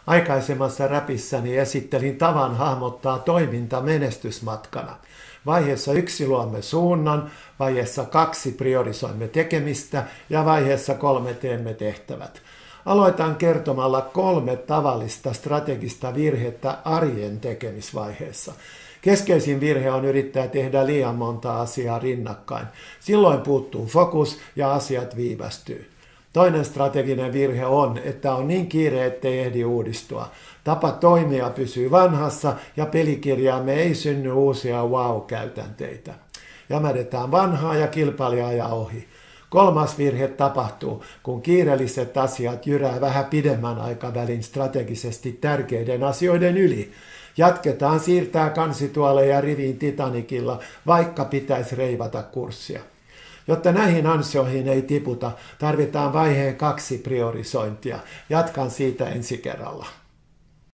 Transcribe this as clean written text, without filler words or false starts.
Aikaisemmassa räpissäni esittelin tavan hahmottaa toiminta menestysmatkana. Vaiheessa 1 luomme suunnan, vaiheessa 2 priorisoimme tekemistä ja vaiheessa 3 teemme tehtävät. Aloitan kertomalla 3 tavallista strategista virhettä arjen tekemisvaiheessa. Keskeisin virhe on yrittää tehdä liian monta asiaa rinnakkain. Silloin puuttuu fokus ja asiat viivästyy. Toinen strateginen virhe on, että on niin kiire, ettei ehdi uudistua. Tapa toimia pysyy vanhassa ja pelikirjaamme ei synny uusia wow-käytänteitä. Jämädetään vanhaa ja kilpailijaa ja ohi. Kolmas virhe tapahtuu, kun kiireelliset asiat jyrää vähän pidemmän aikavälin strategisesti tärkeiden asioiden yli. Jatketaan siirtää kansituoleja riviin Titanicilla, vaikka pitäisi reivata kurssia. Jotta näihin ansioihin ei tiputa, tarvitaan vaiheen 2 priorisointia. Jatkan siitä ensi kerralla.